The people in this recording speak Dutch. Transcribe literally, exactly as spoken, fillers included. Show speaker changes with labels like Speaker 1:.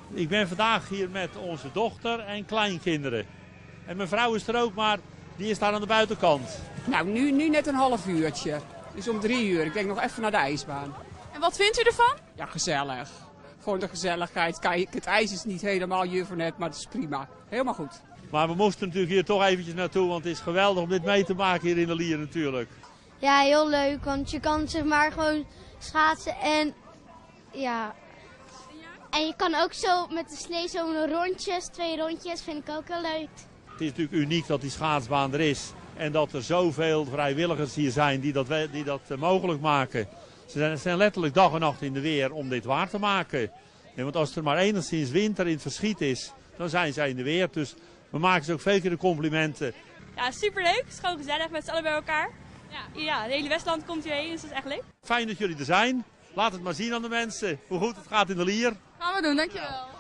Speaker 1: Ik ben vandaag hier met onze dochter en kleinkinderen. En mijn vrouw is er ook, maar die is daar aan de buitenkant.
Speaker 2: Nou, nu, nu net een half uurtje. Dus om drie uur. Ik denk nog even naar de ijsbaan.
Speaker 3: En wat vindt u ervan?
Speaker 2: Ja, gezellig. Gewoon de gezelligheid. Kijk, het ijs is niet helemaal juffernet, maar het is prima. Helemaal goed.
Speaker 1: Maar we moesten natuurlijk hier toch eventjes naartoe, want het is geweldig om dit mee te maken hier in de Lier natuurlijk.
Speaker 4: Ja, heel leuk, want je kan zeg maar gewoon schaatsen en ja. En je kan ook zo met de slee zo'n rondjes, twee rondjes, vind ik ook heel leuk.
Speaker 1: Het is natuurlijk uniek dat die schaatsbaan er is en dat er zoveel vrijwilligers hier zijn die dat, die dat mogelijk maken. Ze zijn, zijn letterlijk dag en nacht in de weer om dit waar te maken. En want als er maar enigszins winter in het verschiet is, dan zijn zij in de weer. Dus we maken ze ook veel keer de complimenten.
Speaker 5: Ja, superleuk. Het is gewoon gezellig met z'n allen bij elkaar. Ja, ja, het hele Westland komt hierheen, dus dat is echt leuk.
Speaker 1: Fijn dat jullie er zijn. Laat het maar zien aan de mensen hoe goed het gaat in de Lier.
Speaker 3: Gaan we doen, dankjewel.